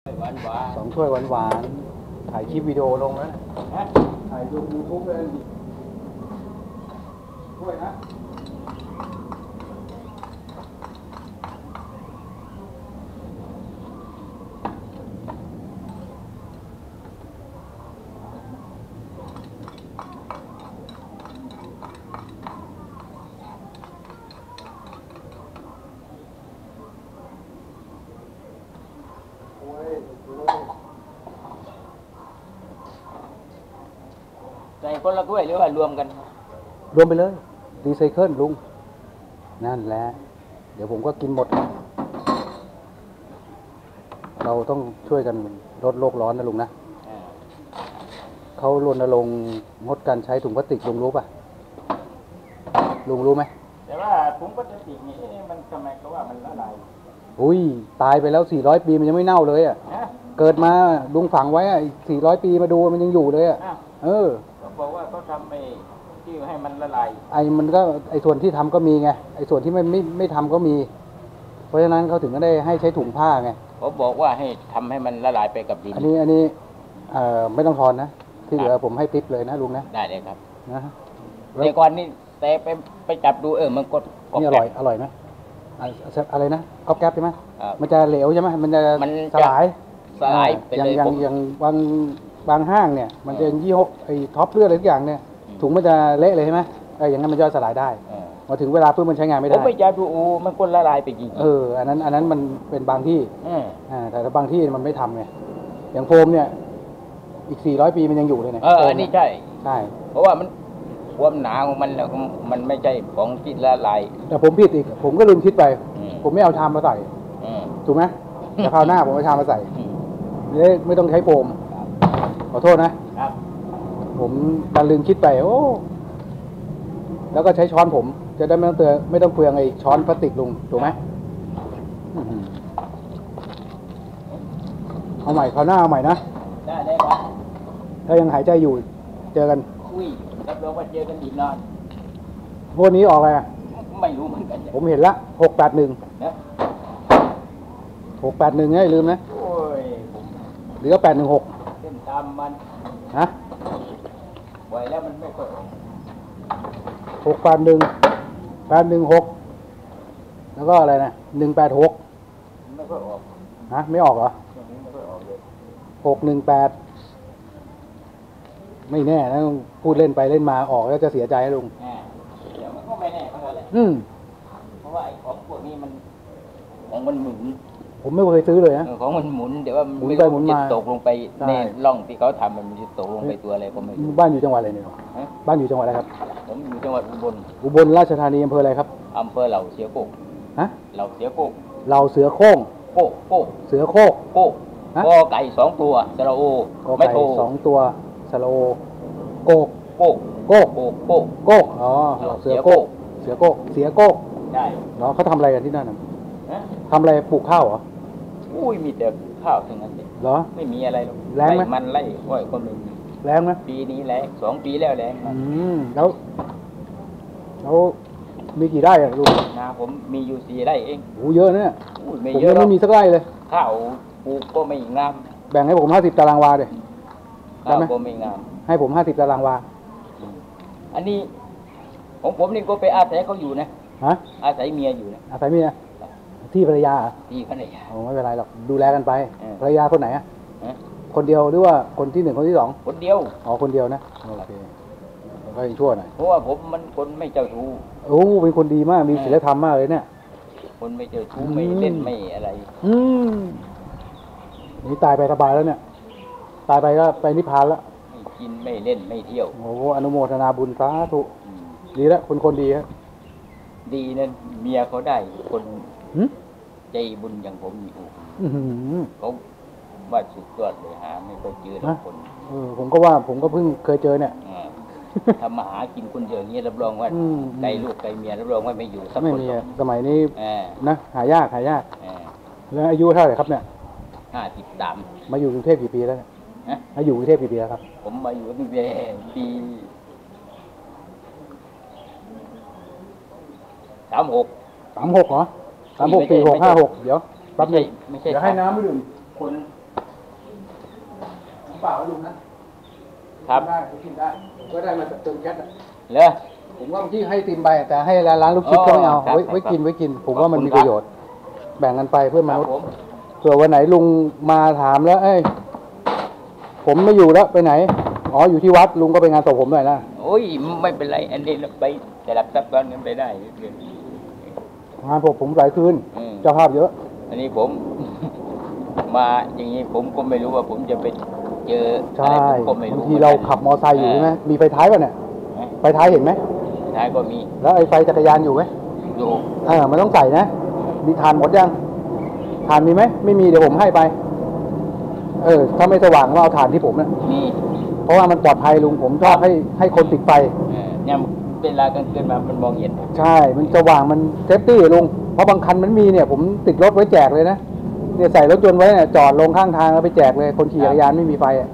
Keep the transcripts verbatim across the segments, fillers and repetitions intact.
หวานหวานสองถ้วยหวานหวานถ่ายคลิปวิดีโอลงแล้วนะถ่ายลงยูทูบเลยถ้วยนะใส่คนละถ้วยหรือว่ารวมกันรวมไปเลยรีไซเคิลลุงนั่นแหละเดี๋ยวผมก็กินหมดเราต้องช่วยกันลดโลกร้อนนะลุงนะเขารณรงค์งดการใช้ถุงพลาสติกลุงรู้ป่ะลุงรู้ไหมแต่ว่าถุงพลาสติกนี่มันทำไมเขาว่ามันละลายอุ้ยตายไปแล้วสี่ร้อยปีมันยังไม่เน่าเลยอ่ะเกิดมาลุงฝังไว้อ่ะสี่ร้อยปีมาดูมันยังอยู่เลยอ่ะเออเขาบอกว่าเขาทำไอ้ที่ให้มันละลายไอ้มันก็ไอ้ส่วนที่ทำก็มีไงไอ้ส่วนที่ไม่ไม่ไม่ทำก็มีเพราะฉะนั้นเขาถึงก็ได้ให้ใช้ถุงผ้าไงเขาบอกว่าให้ทำให้มันละลายไปกับดินอันนี้อันนี้เอ่อไม่ต้องทอนนะที่เหลือผมให้ติ๊บเลยนะลุงนะได้เลยครับนะแต่ก่อนนี่แต่ไปไปจับดูเออมันกดนี่อร่อยอร่อยไหมอะไรนะก๊อบแก๊บใช่ไหมมันจะเหลวใช่ไหมมันจะสลายสลายอย่างอย่างอย่างบางบางห้างเนี่ยมันจะยี่ห้อไอ้ท็อปเลือดอะไรทุกอย่างเนี่ยถุงมันจะเละเลยใช่ไหมไอ้อย่างนั้นมันย่อยสลายได้มาถึงเวลาปุ๊บมันใช้งานไม่ได้ผมไปจับดูอูมันกดละลายไปจริงเอออันนั้นอันนั้นมันเป็นบางที่อ่าแต่บางที่มันไม่ทำไงอย่างโฟมเนี่ยอีกสี่ร้อยปีมันยังอยู่เลยเนี่ยเอออันนี้ใช่ใช่เพราะว่ามันความหนาของมันมันไม่ใช่ของที่ละลายแต่ผมผิดอีกผมก็ลืมคิดไปผมไม่เอาชามมาใส่ถูกไหมแต่คราวหน้าผมเอาชามมาใส่ไม่ไม่ต้องใช้โฟมขอโทษนะครับผมดันลืมคิดไปโอ้แล้วก็ใช้ช้อนผมจะได้ไม่ต้องเตือไม่ต้องเปลืองไอ้ช้อนพลาสติกลุงถูกไหมเอาใหม่คราวหน้าเอาใหม่นะได้ได้ครับถ้ายังหายใจอยู่เจอกันอุ้ยรับรองว่าเจอกันอีกนานพวกนี้ออกอะไรอ่ะไม่รู้เหมือนกันผมเห็นละหกแปดหนึ่งหกแปดหนึ่งไงลืมนะโอ้ยหรือว่าแปดหนึ่งหกเส้นตามมันฮะไว้แล้วมันไม่ค่อยหกแปดหนึ่งแปดหนึ่งหกแล้วก็อะไรนะหนึ่งแปดหกไม่ค่อยออกฮะไม่ออกเหรอไม่ค่อยออกเลยหกหนึ่งแปดไม่แน่นะพูดเล่นไปเล่นมาออกแล้วจะเสียใจลุงเดี๋ยวมันก็ไม่แน่เท่าไหร่อืมเพราะว่าไอ้ของพวกนี้มันของมันหมุนผมไม่เคยซื้อเลยนะของมันหมุนเดี๋ยวว่ามันไม่รู้จะตกลงไปในร่องที่เขาทำมันจะตกลงไปตัวอะไรก็ไม่รู้บ้านอยู่จังหวัดอะไรเนี่ยบ้านอยู่จังหวัดอะไรครับผมอยู่จังหวัดอุบลอุบลราชธานีอำเภออะไรครับอำเภอเหล่าเสือโคกฮะเหล่าเสือโคกเหล่าเสือโค้งโคกโคกเสือโคกโคกกอไก่สองตัวสระโอไม่โทสองตัวสระโอโกกโกกโกกโกกโกกโกกอ๋อเสือโกกเสือโกกเสือโกกใช่เนาะเขาทำอะไรกันที่นั่นนะทำอะไรปลูกข้าวเหรออุ้ยมีแต่ข้าวทั้งนั้นเลยเหรอไม่มีอะไรหรอกแรงไหมมันไล่อ้อยก็ไม่มีแรงไหมปีนี้แรงสองปีแล้วแรงอืมแล้วแล้วมีกี่ไร่อะลูกนาผมมีอยู่สี่ไร่เองโอ้เยอะเนี่ยผมยังไม่มีสักไร่เลยข้าวปลูกก็ไม่งามแบ่งให้ผมห้าสิบตารางวาเลยข้าวก็ไม่งามให้ผมห้าสิบตารางวาอันนี้ของผมนี่ก็ไปอาศัยเขาอยู่นะฮะอาศัยเมียอยู่นะอาศัยเมียที่ภรรยาที่ภรรยาโอ้ไม่เป็นไรหรอกดูแลกันไปภรรยาคนไหนอ่ะคนเดียวหรือว่าคนที่หนึ่งคนที่สองคนเดียวอ๋อคนเดียวนะโอเคก็ยังชั่วหน่อยเพราะว่าผมมันคนไม่เจ้าชู้โอ้เป็นคนดีมากมีศีลธรรมมากเลยเนี่ยคนไม่เจ้าชู้ไม่เล่นไม่อะไรอืมนี่ตายไปสบายแล้วเนี่ยตายไปก็ไปนิพพานแล้วไม่กินไม่เล่นไม่เที่ยวโอ้อนุโมทนาบุญสาธุดีแล้วคนคนดีฮะดีนั่นเมียเขาได้คนใจบุญอย่างผมอยู่เขาว่าสุดยอดเลยหาไม่เคยเจอทุกคนเออผมก็ว่าผมก็เพิ่งเคยเจอเนี่ยทำมาหากินคนเดียวอย่างนี้รับรองว่าไกลลูกไกลเมียรับรองว่าไม่อยู่สักคนไม่มีสมัยนี้นะหายากหายากแล้วอายุเท่าไหร่ครับเนี่ยห้าสิบสามมาอยู่กรุงเทพกี่ปีแล้วเนี่ยมาอยู่กรุงเทพกี่ปีแล้วครับผมมาอยู่ตั้งแต่ปีสามหกสามหกเหรอสามหกสี่หกห้าหกเดี๋ยวแป๊บนึงไม่ใช่เดี๋ยวให้น้ำไม่ดื่มคนเปล่าลุงนะครับ ได้กินได้ผมก็ได้มาจากเติมแก๊สอะเหรอผมว่าเมื่อกี้ให้ติมไปแต่ให้ร้านลูกชิ้นก็ไม่เอาครับไว้ครับไว้กินไว้กิน ผมว่ามันขอบคุณมีครับประโยชน์ แบ่งกันไปเพื่อมนุษย์ครับผมเผื่อวันไหนลุงมาถามแล้ว เอ้ยผมไม่อยู่แล้วไปไหนอ๋ออยู่ที่วัดลุงก็ไปงานศพผมหน่อยนะโอ้ยไม่เป็นไรอันนี้เราไปแต่รับทรัพย์ตอนนั้นไปได้เรื่อยงานศพผมหลายคืนอืมเจ้าภาพเยอะอันนี้ผม มาอย่างนี้ผมก็ไม่รู้ว่าผมจะไปเจออะใช่ไรผมก็ไม่บางรู้ทีเราขับมอไซค์อยู่ใช่ไหมมีไฟท้ายป่ะเนี่ยเออไฟท้ายเห็นไหมท้ายก็มีแล้วไอ้ไฟจักรยานอยู่ไหมอยู่เออมันต้องใส่นะมีทานหมดยังทานมีไหมไม่มีเดี๋ยวผมให้ไป เออถ้าไม่สว่างก็เอาถ่านที่ผมนะมีเพราะว่ามันปลอดภัยลุงผมชอบให้ให้คนติดไฟเออเนี่ยเวลากลางคืนมามันมองเห็นใช่ มันสว่างมันเซฟตี้ลุงเพราะบางคันมันมีเนี่ย ผมติดรถไว้แจกเลยนะเนี่ยใส่รถยนต์ไว้เนี่ยจอดลงข้างทางแล้วไปแจกเลย คนขี่จักรยานไม่มีไฟอ่ะ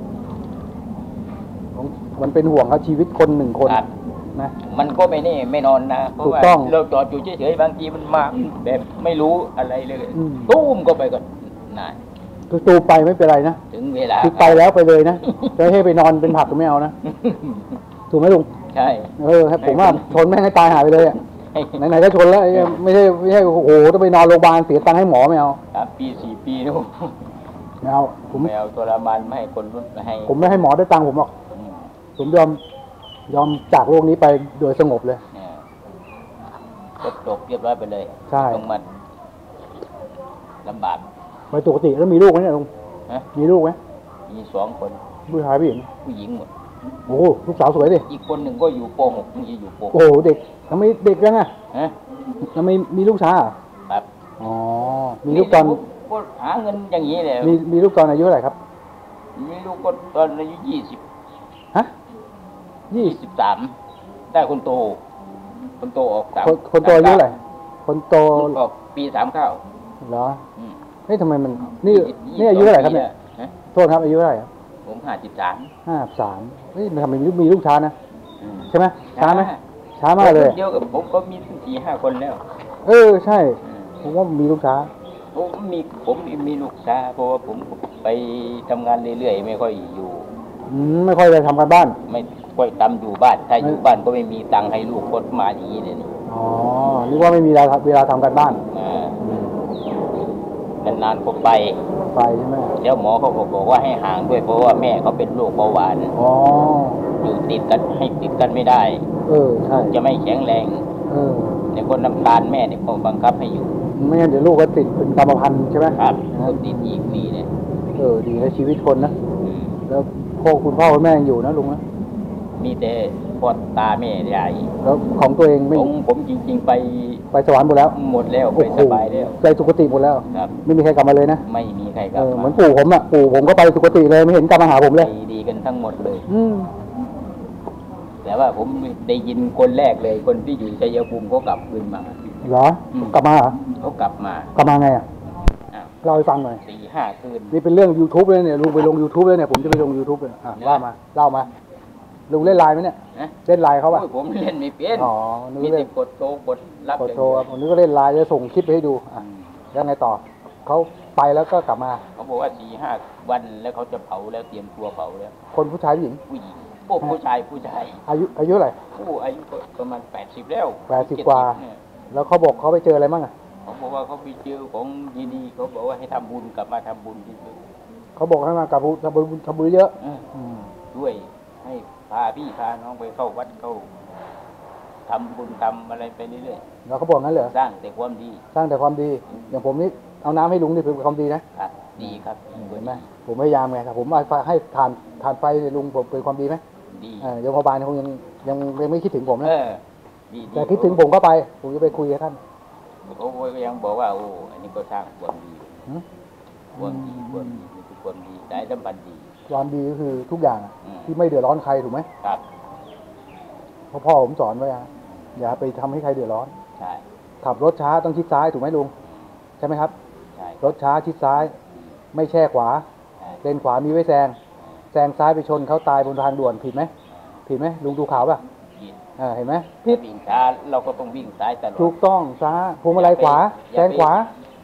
มันเป็นห่วงเขาชีวิตคนหนึ่งคนครับนะมันก็ไม่แน่ไม่นอนนะเพราะถูกว่าต้องเราจอดอยู่เฉยๆบางทีมันมาแบบไม่รู้อะไรเลยอืมตุ้มก็ไปก็นายคือตูไปไม่เป็นไรนะถึงเวลาคือไปแล้วไปเลยนะจะให้ไปนอนเป็นผักก็ไม่เอานะถูกไหมลุงใช่เออครับผมว่าชนแม่งให้ตายหายไปเลยอ่ะไหนๆก็ชนแล้วไอ้ไม่ใช่ไม่ใช่โอ้โหต้องไปนอนโรงพยาบาลเสียตังค์ให้หมอไม่เอาสามปีสี่ปีนู่นไม่เอาผมไม่เอาทรมานไม่ให้คนรุ่นไม่ให้ผมไม่ให้หมอได้ตังค์ผมหรอกอืมผมยอมยอมจากโลกนี้ไปโดยสงบเลยเนี่ยก็จบเรียบร้อยไปเลยใช่ต้องมาลำบากไปปกติแล้วมีลูกไหมเนี่ยลุงนะมีลูกไหมมีสองคนผู้ชายผู้หญิงผู้หญิงหมดโอ้โหลูกสาวสวยดิอีกคนหนึ่งก็อยู่ป .หก นี่อยู่ปโอ้โหเด็กทำไมเด็กจังอ่ะฮะทำไมมีลูกช้าอ่ะครับอ๋อมีลูกตอนก็หาเงินอย่างนี้เลยมีมีลูกตอนอายุเท่าไหร่ครับมีลูกก็ตอนอายุยี่สิบฮะยี่ยี่สิบสามได้คนโต คนโตออกสามคนคนโตอายุเท่าไหร่คนโตลูกออกปีสามเก้าเหรออืมเฮ้ยทำไมมันนี่นี่อายุเท่าไหร่ครับเนี่ยฮะโทษครับอายุเท่าไหร่ครับผมห้าสิบสามห้าสามเฮ้ยมันทำไมมีลูกมีลูกช้านะใช่ไหมช้าไหมช้าช้ามากเลยเดียวกับผมก็มีสี่ห้าคนแล้วเออใช่ ผมว่ามีลูกช้าผมมีผมมีลูกช้าเพราะว่าผมไปทำงานเรื่อยๆไม่ค่อยอยู่อืมไม่ค่อยได้ทำกันบ้านไม่ค่อยทำอยู่บ้าน ถ้าอยู่บ้านก็ไม่มีตังค์ให้ลูกคนมาอย่างนี้เลยนี่อ๋อนึกว่าไม่มีเวลาเวลาทำกันบ้านอ่านานๆก็ไปไปใช่ไหมแล้วหมอเขาก็บอกว่าให้ห่างด้วยเพราะว่าแม่เขาเป็นโรคเบาหวานอ๋ออยู่ติดกันให้ติดกันไม่ได้เออใช่จะไม่แข็งแรงเออในคนน้ำตาลแม่เนี่ยเขาบังคับให้อยู่ไม่งั้นเดี๋ยวลูกก็ติดเป็นกรรมพันธุ์ใช่ไหมครับนะคนติดอีกนี่เนี่ยเออดีนะชีวิตคนนะอืมแล้วพ่อคุณพ่อคุณแม่ยังอยู่นะลุงนะมีแต่พ่อตาแม่ยายแล้วของตัวเองไม่ผมผมจริง ๆ ไปไปสวรรค์หมดแล้วหมดแล้วไปโอ้โหสบายแล้วไปสุคติหมดแล้วครับไม่มีใครกลับมาเลยนะไม่มีใครกเอลับอเหมืมาอนปู่ผมอ่ะปู่ผมก็ไปสุคติเลยไม่เห็นกลับมาหาผมเลยดีดีกันทั้งหมดเลยอืมแต่ว่าผมได้ยินคนแรกเลย คนที่อยู่ชัยภูมิเขากลับคืนมาเหรออืมกลับมาเหรอเขากลับมากลับมาไงอ่ะอ้าวเล่าให้ฟังหน่อยสี่ห้าคืนนี่เป็นเรื่อง YouTube เลยเนี่ยลุงไปลง YouTube เลยเนี่ยผมจะไปลง YouTube เลยอ่ะเนี่ยว่ามาเล่ามาลุงเล่นไลน์ไหมเนี่ยนะเล่นไลน์เขาป่ะโอ้ยผมเล่นไม่เป็นอ๋อนึกมีว่าเล่แต่นกดโทรกดรับกดโทรครับผมนึกว่าเล่นไลน์จะส่งคลิปไปให้ดูอ่ะแล้วไงต่อเขาไปแล้วก็กลับมาเขาบอกว่าสี่ห้าวันแล้วเขาจะเผาแล้วเตรียมตัวเผาแล้วคนผู้ชายผู้หญิงผู้หญิงโอ้ผู้ชายผู้ชายอายุอายุเท่าไหร่ผู้อายุก็ประมาณแปดสิบแล้วแปดสิบกว่าเนี่ยแล้วเขาบอกเขาไปเจออะไรบ้างอ่ะเขาบอกว่าเขาไปเจอของดีๆเขาบอกว่าให้ทำบุญกลับมาทำบุญที่สุดเขาบอกให้มากราบบุญทำบุญทำบุญเยอะเอออืมด้วยให้พาพี่พาน้องไปเข้าวัดเข้าทำบุญทำอะไรไปเรื่อยแล้วเขาบอกงั้นเหรอๆสร้างแต่ความดีสร้างแต่ความดี อย่างผมนี่เอาน้ำให้ลุงนี่เป็นความดีนะครับดีครับเห็นไหมผมพยายามไงครับผมเอาให้ทานทานไฟเนี่ยลุงผมเป็นความดีไหมดีเออโยมพยาบาลคงยังยังยังไม่คิดถึงผมเอนะอดีแต่คิดถึงผมก็ไปผมจะไปคุยกับท่านเขาก็ยังบอกว่าโอ้อันนี้ก็สร้างความดีหืมความดีความดีนี่คือความดีสายสัมพันธ์ดีความดีก็คือทุกอย่างอะอืมที่ไม่เดือดร้อนใครถูกไหมครับเพราะพ่อผมสอนไว้อะอย่าไปทำให้ใครเดือดร้อนใช่ขับรถช้าต้องชิดซ้ายถูกไหมลุงใช่ไหมครับใช่รถช้าชิดซ้าย ไม่แช่ขวาใช่เลนขวามีไว้แซงแซงซ้ายไปชนเขาตายบนทางด่วนผิดไหมผิดไหมลุงดูข่าวป่ะผิดอ่าเห็นไหมผิดวิ่งช้าเราก็ต้องวิ่งซ้ายตลอดถูกต้องซ้ายพวงมาลัยขวาอย่าไปแซงขวา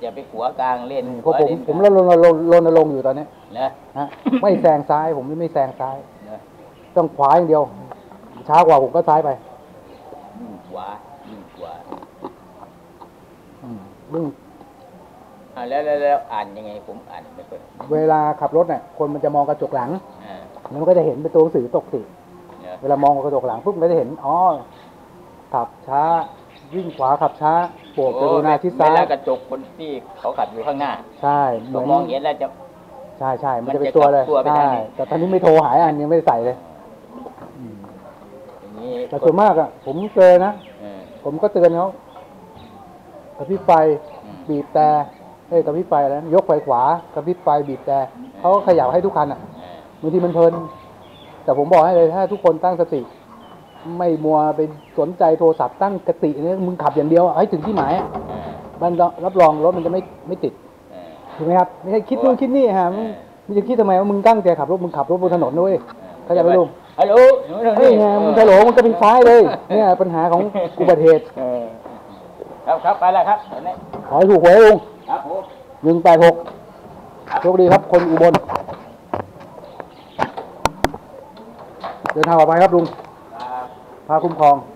อย่าไปขวากลางเล่นเพราะผมผมรณรงค์รณรงค์อยู่ตอนนี้นะฮะไม่แซงซ้ายผมไม่แซงซ้ายนะต้องขวาอย่างเดียว ช้ากว่าผมก็ซ้ายไปยิ่งขวายิ่งขวาอืมเรื่องอ่าแล้วแล้วแล้วอ่านยังไงผมอ่านไม่ค่อยเวลาขับรถเนี่ยคนมันจะมองกระจกหลังอ่าแล้วมันก็จะเห็นเป็นตัวหนังสือตกติเนี่ยเวลามองกระจกหลังปุ๊บมันก็จะเห็นอ๋อขับช้าวิ่งขวาขับช้าโปรดกรุณาชิดซ้าเวย ลากระจกคนที่เขาขับอยู่ข้างหน้าใช่เหมืก็อนมองเห็นแล้วจะใช่ใช่มันมันจะเป็นจะตัวเลยกลับตัวไปใช่ทางนี้แต่ตอนนี้ไม่โทรหายอันยังไม่ได้ใส่เลยอืมอย่างนี้แต่ส่วนมากอ่ะผมเจอนะเออผมก็เตือนเขากระพริบไฟอืมบีบแต่เอ้ยกระพริบไฟแล้วยกไฟขวากระพริบไฟบีบแต่เขาก็ขยับให้ทุกคันอ่ะเออบางทีมันเพลิน แต่ผมบอกให้เลยถ้าทุกคนตั้งสติ ไม่มัวไปสนใจโทรศัพท์ตั้งสติเนี่ยมึงขับอย่างเดียวอะให้ถึงที่หมายอะเออมันรับรองรถมันจะไม่ไม่ติดเออถูกไหมครับไม่ใช่คิดนู่นคิดนี่ฮะมึงเออมึงจะคิดทำไมว่ามึงตั้งใจขับรถมึงขับรถบนถนนด้วยเข้าใจไหมลุงฮัลโหลหนูหนูเฮ้ยไงมึงจะโหลมึงจะเป็นซ้ายเลยเนี่ยปัญหาของอุบัติเหตุเออครับครับไปแล้วครับตอนนี้ขอให้ถูกหวยลุงครับผมหนึ่งแปดหกโชคดีครับคนอุบลเดินทางปลอดภัยครับลุงครับพาคุ้มครอง